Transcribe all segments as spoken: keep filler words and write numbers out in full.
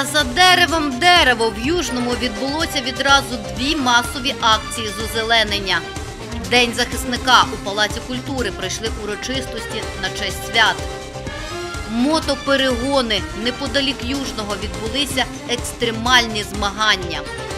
А за деревом дерево в Южному відбулося відразу дві масові акції з озеленення. День захисника у Палаці культури пройшли урочистості на честь свят. Мотоперегони неподалік Южного відбулися екстремальні змагання.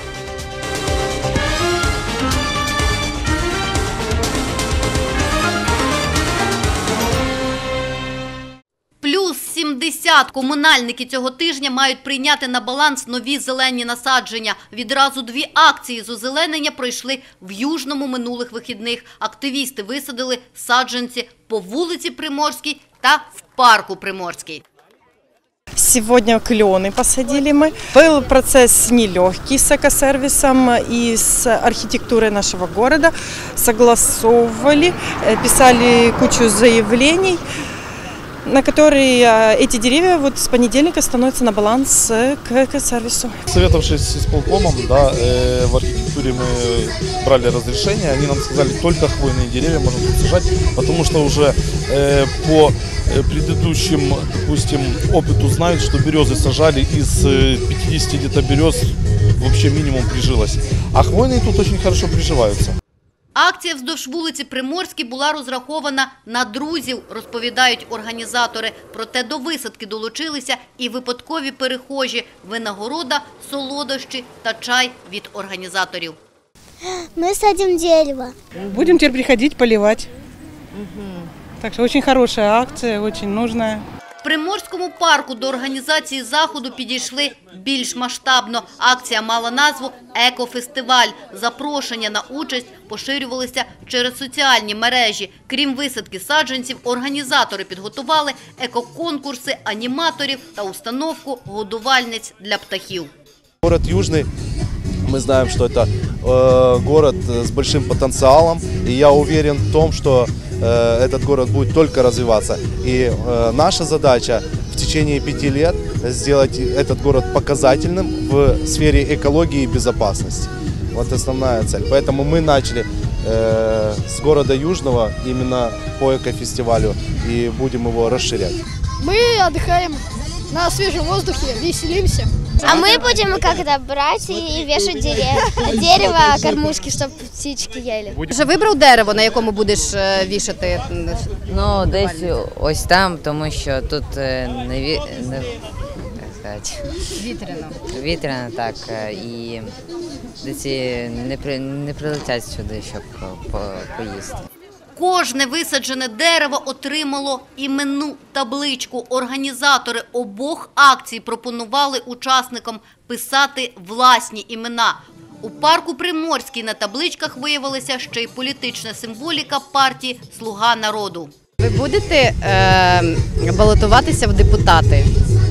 Плюс сімдесят комунальники цього тижня мають прийняти на баланс нові зелені насадження. Відразу дві акції з озеленення пройшли в Южному минулих вихідних. Активісти висадили саджанці по вулиці Приморській та в парку Приморський. Сегодня клены посадили мы. Был процесс нелегкий с экосервисом и с архитектурой нашего города. Согласовывали, писали кучу заявлений, на которые эти деревья вот с понедельника становятся на баланс к экосервису. Советовавшись с исполкомом, да, э, в архитектуре мы брали разрешение, они нам сказали, только хвойные деревья можно сажать, потому что уже э, по предыдущим, допустим, опыту знают, что березы сажали из пятидесяти где-то берез, вообще минимум прижилось, а хвойные тут очень хорошо приживаются. Акція вздовж вулиці Приморській була розрахована на друзів, розповідають організатори. Проте до висадки долучилися і випадкові перехожі. Винагорода, солодощі та чай від організаторів. Мы садим дерево. Будем теперь приходить поливать. Угу. Так что очень хорошая акция, очень нужная. В Приморському парку до організації заходу підійшли більш масштабно. Акція мала назву «Екофестиваль». Запрошення на участь поширювалися через соціальні мережі. Крім висадки саджанців, організатори підготували екоконкурси аніматорів та установку годувальниць для птахів. Город Южный, мы знаем, что это э, город с большим потенциалом, и я уверен в том, что э, этот город будет только развиваться. И э, наша задача в течение пяти лет сделать этот город показательным в сфере экологии и безопасности. Вот основная цель. Поэтому мы начали э, с города Южного именно по экофестивалю и будем его расширять. Мы отдыхаем на свежем воздухе, веселимся. А мы будем как-то брать и вешать дерево, дерево кормушки, чтобы птички ели. Вже вибрав дерево, на якому будеш вішати? Ну, десь ось там, тому що тут не, ві... не... Вітряно. Вітряно, так. І десь не, при... не прилетять сюди, щоб по... поїсти. Кожне висаджене дерево отримало іменну табличку. Організатори обох акцій пропонували учасникам писати власні імена. У парку Приморський на табличках виявилася ще й політична символіка партії «Слуга народу». Ви будете е, балотуватися в депутати?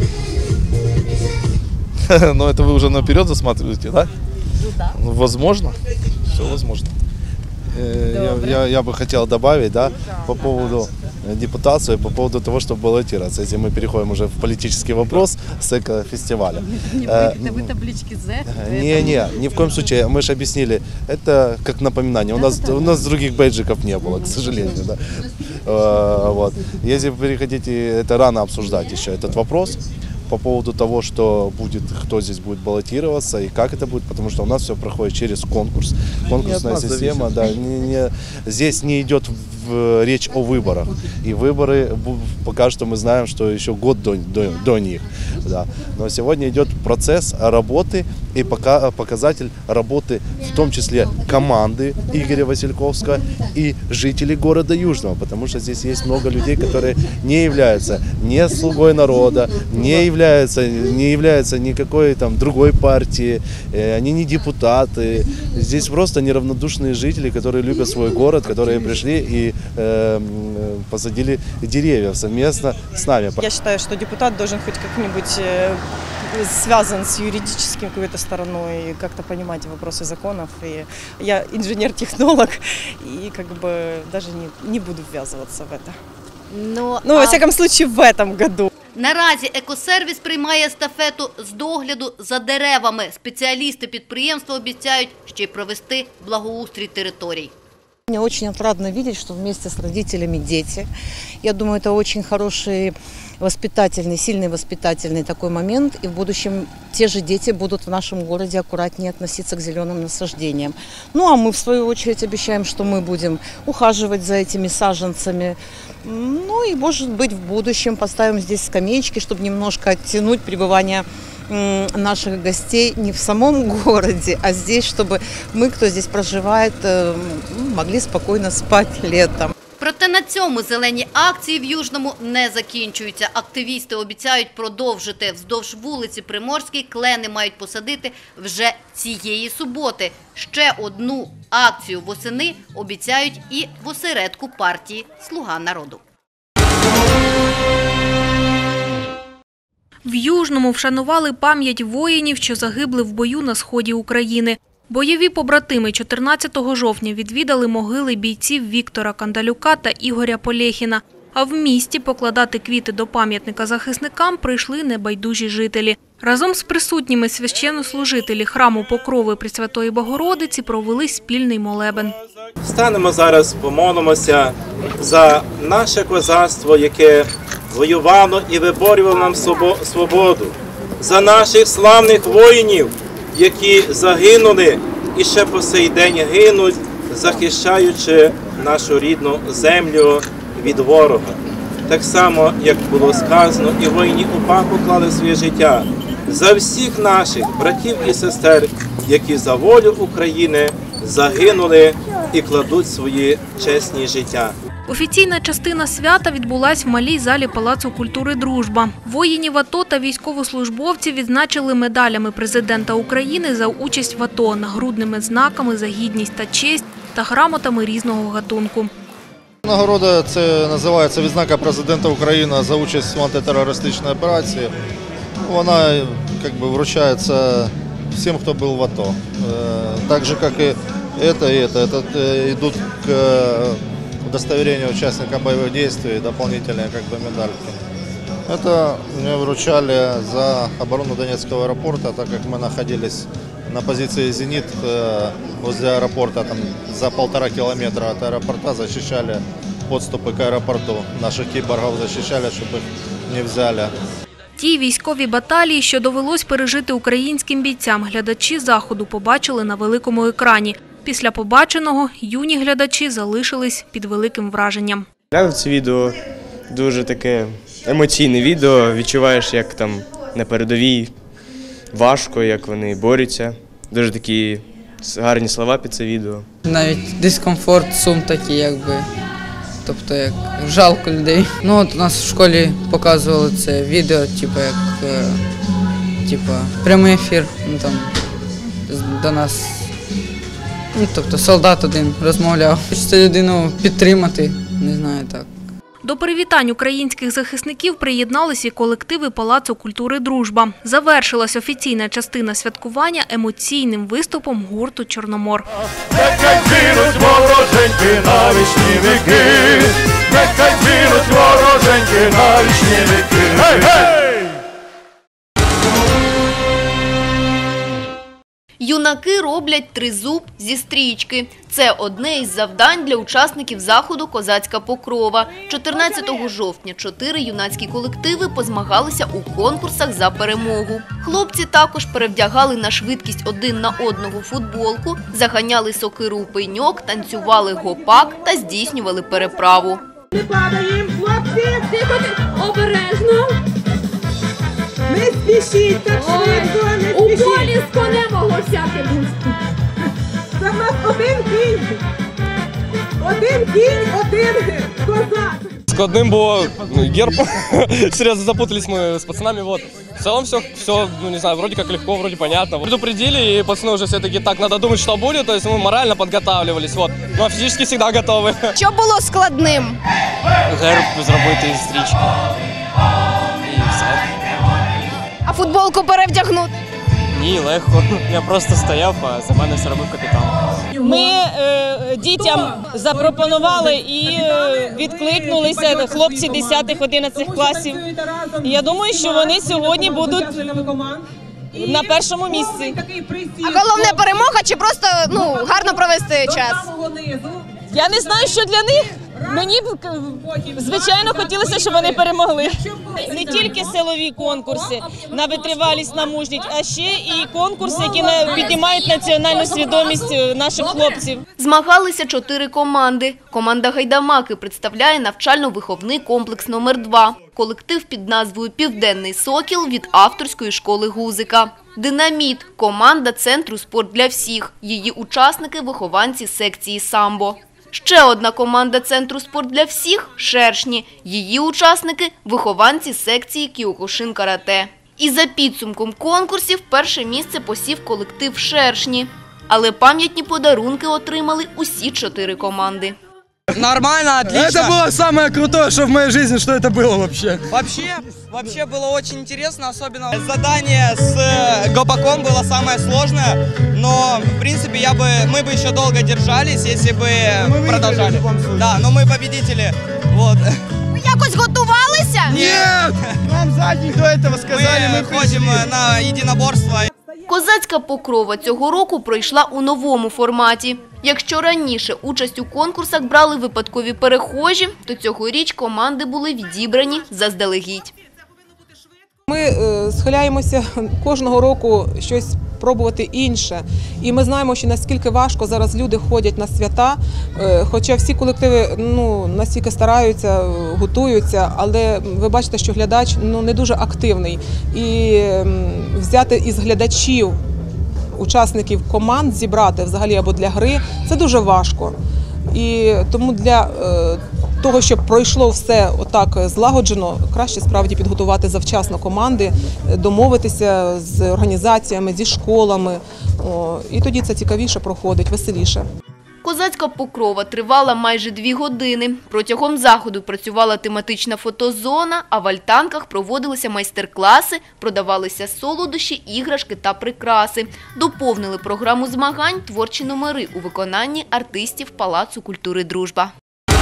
Но это вы уже наперед засматриваете, да? Ну да. Возможно, все возможно. Я, я, я бы хотел добавить, да, по поводу депутации, по поводу того, чтобы баллотироваться. Если мы переходим уже в политический вопрос с экофестиваля. Вы таблички «З»? Не, не, ни в коем случае. Мы же объяснили, это как напоминание. У нас, у нас других бейджиков не было, к сожалению. Да. Вот. Если вы переходите, это рано обсуждать еще этот вопрос. По поводу того, что будет, кто здесь будет баллотироваться и как это будет, потому что у нас все проходит через конкурс. Конкурсная система, да, не, не, здесь не идет в, речь о выборах. И выборы, пока что мы знаем, что еще год до, до, до них. Да. Но сегодня идет процесс работы и пока, показатель работы, в том числе команды Игоря Васильковского и жителей города Южного, потому что здесь есть много людей, которые не являются ни слугой народа, не являются являются, не являются никакой там другой партии, они не депутаты. Здесь просто неравнодушные жители, которые любят свой город, которые пришли и э, посадили деревья совместно с нами. Я считаю, что депутат должен хоть как-нибудь э, связан с юридическим какой-то стороной, как-то понимать вопросы законов. И я инженер-технолог и как бы даже не, не буду ввязываться в это. Ну, ну, а... во всяком случае, в этом году. Наразі екосервіс приймає естафету з догляду за деревами. Спеціалісти підприємства обіцяють ще й провести благоустрій територій. Мне очень отрадно видеть, что вместе с родителями дети. Я думаю, это очень хороший воспитательный, сильный воспитательный такой момент. И в будущем те же дети будут в нашем городе аккуратнее относиться к зеленым насаждениям. Ну а мы в свою очередь обещаем, что мы будем ухаживать за этими саженцами. Ну и, может быть, в будущем поставим здесь скамеечки, чтобы немножко оттянуть пребывание наших гостей не в самом городе, а здесь, чтобы мы, кто здесь проживает, могли спокойно спать летом. Проте на цьому зелені акції в Южному не закінчуються. Активісти обіцяють продовжити. Вздовж вулиці Приморській клени мають посадити вже цієї суботи. Ще одну акцію восени обіцяють і в осередку партії «Слуга народу». В Южному вшанували пам'ять воїнів, що загибли в бою на сході України. Бойові побратими чотирнадцятого жовтня відвідали могили бійців Віктора Кандалюка та Ігоря Полєхіна. А в місті покладати квіти до пам'ятника захисникам прийшли небайдужі жителі. Разом з присутніми священнослужителі храму Покрови Пресвятої Богородиці провели спільний молебен. Станемо зараз, помолимося за наше козацтво, яке воювало і виборювало нам свободу, за наших славних воїнів, які загинули і ще по сей день гинуть, захищаючи нашу рідну землю від ворога. Так само, як було сказано, і воїни УПА поклали своє життя за всіх наших братів і сестер, які за волю України загинули і кладуть свої чесні життя. Офіційна частина свята відбулась в малій залі Палацу культури «Дружба». Воїнів АТО та військовослужбовців відзначили медалями президента України за участь в АТО, нагрудними знаками за гідність та честь та грамотами різного гатунку. Нагорода – це називається відзнака президента України за участь в антитерористичній операції. Вона якби вручається всім, хто був в АТО. Так же, як і це, і це. Це йдуть к удостоверению участника боевых действий, дополнительные как бы медальки. Это мне вручали за оборону Донецкого аэропорта, так как мы находились на позиции «Зенит» возле аэропорта, там, за полтора километра от аэропорта, защищали подступы к аэропорту. Наших киборгов защищали, чтобы их не взяли. Ті військові баталії, що довелось пережити українським бійцям, глядачі заходу побачили на великому екрані. Після побаченого юні глядачі залишились під великим враженням. Глянув це відео, дуже таке емоційне відео, відчуваєш, як там на передовій важко, як вони борються. Дуже такі гарні слова під це відео. Навіть дискомфорт, сум такий, якби, тобто як жалко людей. Ну от у нас в школі показували це відео, типу як типу, прямий ефір, ну, там, до нас. Ну, тобто солдат один розмовляв. Хочеться людину підтримати, не знаю, так. До привітань українських захисників приєдналися і колективи Палацу культури «Дружба». Завершилась офіційна частина святкування емоційним виступом гурту «Чорномор». Нехай згинуть вороженьки на вічні віки, нехай згинуть вороженьки на вічні віки. Гей-гей! Юнаки роблять тризуб зі стрічки. Це одне із завдань для учасників заходу «Козацька покрова». чотирнадцятого жовтня чотири юнацькі колективи позмагалися у конкурсах за перемогу. Хлопці також перевдягали на швидкість один на одного футболку, заганяли сокиру у пеньок, танцювали гопак та здійснювали переправу. Не падаємо, хлопці, тихо, обережно. Не спішіть, так швидко, не спішіть. У полі з конем всяке густо. Це в нас один кінь. Один кінь, один козак. Складним було герб. Серьезно запутались мы с пацанами. Вот. В целом все, все, ну не знаю, вроде как легко, вроде понятно. Предупредили, и пацаны уже все-таки так, надо думать, что будет. То есть мы морально подготавливались, вот. Но физически всегда готовы. Що було складним? Герб зробити із стрічки. І все. А футболку перевдягнути? Ні, легко. Я просто стояв, а за мене все робив капітан. Ми е, дітям запропонували і е, відкликнулися хлопці десятих-одинадцятих класів. І я думаю, що вони сьогодні будуть на першому місці. А головне перемога чи просто ну, гарно провести час? Я не знаю, що для них. Мені б, звичайно, хотілося, щоб вони перемогли. Не тільки силові конкурси на витривалість, на мужність, а ще і конкурси, які піднімають національну свідомість наших хлопців. Змагалися чотири команди. Команда «Гайдамаки» представляє навчально-виховний комплекс номер два. Колектив під назвою «Південний Сокіл» від авторської школи Гузика. «Динаміт» – команда Центру «Спорт для всіх». Її учасники – вихованці секції самбо. Ще одна команда Центру «Спорт для всіх» – «Шершні». Її учасники – вихованці секції кіокушин-карате. І за підсумком конкурсів перше місце посів колектив «Шершні». Але пам'ятні подарунки отримали усі чотири команди. Нормально, отлично. Это было самое крутое, что в моей жизни, что это было вообще. Вообще, вообще было очень интересно, особенно задание с гопаком было самое сложное, но в принципе я бы, мы бы еще долго держались, если бы мы продолжали. Да, но мы победители. Вот. Ви якось готувалися? Нет! Нам за день до этого сказали, мы, мы ходим на единоборство. Козацька Покрова цього року пройшла у новому форматі. Якщо раніше участь у конкурсах брали випадкові перехожі, то цьогоріч команди були відібрані заздалегідь. Ми е, схиляємося кожного року щось пробувати інше. І ми знаємо, що наскільки важко зараз люди ходять на свята, е, хоча всі колективи ну, настільки стараються, готуються, але ви бачите, що глядач ну, не дуже активний. І е, взяти із глядачів учасників команд зібрати взагалі або для гри – це дуже важко. І тому для е, того, щоб пройшло все отак злагоджено, краще справді підготувати завчасно команди, домовитися з організаціями, зі школами. О, і тоді це цікавіше проходить, веселіше. Козацька Покрова тривала майже дві години. Протягом заходу працювала тематична фотозона, а в альтанках проводилися майстер-класи, продавалися солодощі, іграшки та прикраси. Доповнили програму змагань творчі номери у виконанні артистів Палацу культури «Дружба».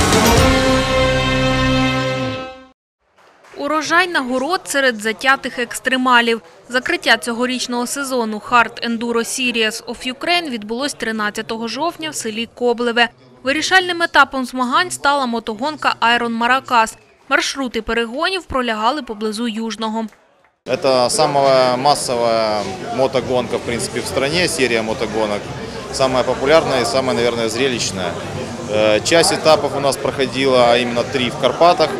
Урожай нагород серед затятих екстремалів. Закриття цьогорічного сезону Hard Enduro Series of Ukraine відбулось тринадцятого жовтня в селі Коблеве. Вирішальним етапом змагань стала мотогонка Iron Maracas. Маршрути перегонів пролягали поблизу Южного. Это самая массовая мотогонка, в принципе, в стране, серия мотогонок. Самая популярная и самая, наверное, зрелищная. Часть этапов у нас проходила, а именно три в Карпатах.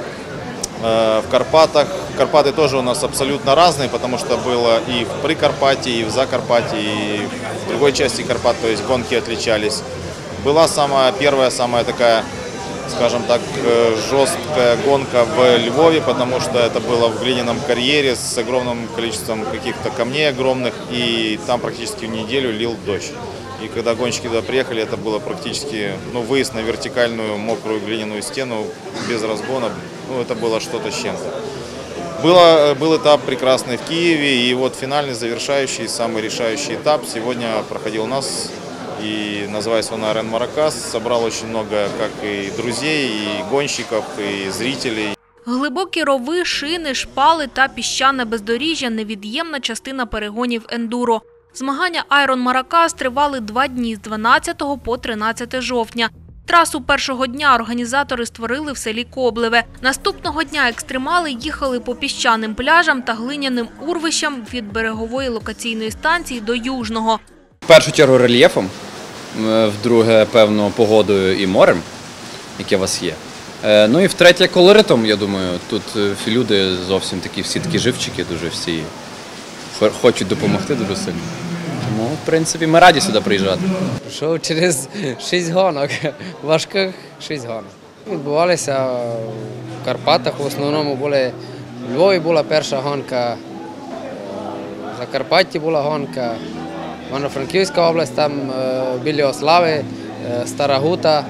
В Карпатах. Карпаты тоже у нас абсолютно разные, потому что было и в Прикарпатье, и в Закарпатье, и в другой части Карпат, то есть гонки отличались. Была самая первая, самая такая, скажем так, жесткая гонка в Львове, потому что это было в глиняном карьере с огромным количеством каких-то камней огромных, и там практически в неделю лил дождь. И когда гонщики туда приехали, это было практически ну, выезд на вертикальную мокрую глиняную стену без разгона. Ну, это было что-то с чем-то. Было, был этап прекрасный в Киеве, и вот финальный, завершающий, самый решающий этап сегодня проходил у нас, и называется он Iron Maracas. Собрал очень много как и друзей, и гонщиков, и зрителей. Глибокі рови, шини, шпали та піщане бездоріжжя – невід'ємна частина перегонів ендуро. Змагання Iron Maracas тривали два дні з дванадцятого по тринадцяте жовтня. Трасу першого дня організатори створили в селі Коблеве. Наступного дня екстремали їхали по піщаним пляжам та глиняним урвищам від берегової локаційної станції до Южного. В першу чергу рельєфом, вдруге, певно, погодою і морем, яке у вас є. Ну і втретє колоритом, я думаю. Тут люди зовсім такі, всі такі живчики, дуже всі хочуть допомогти дуже сильно. Тому, в принципі, ми раді сюди приїжджати. Прийшов через шість гонок, важких шість гонок. Відбувалися в Карпатах, в основному були, в Львові була перша гонка, в Закарпатті була гонка, Івано-Франківська область, там біля Ослави, Стара Гута.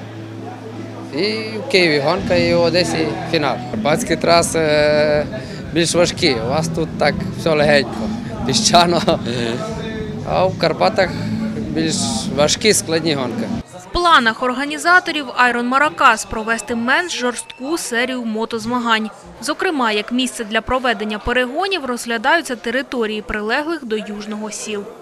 І в Києві гонка, і в Одесі фінал. Карпатські траси більш важкі, у вас тут так все легенько, піщано, а в Карпатах більш важкі, складні гонки. В планах організаторів Iron Maracas провести менш жорстку серію мотозмагань. Зокрема, як місце для проведення перегонів розглядаються території, прилеглих до Южного сіл.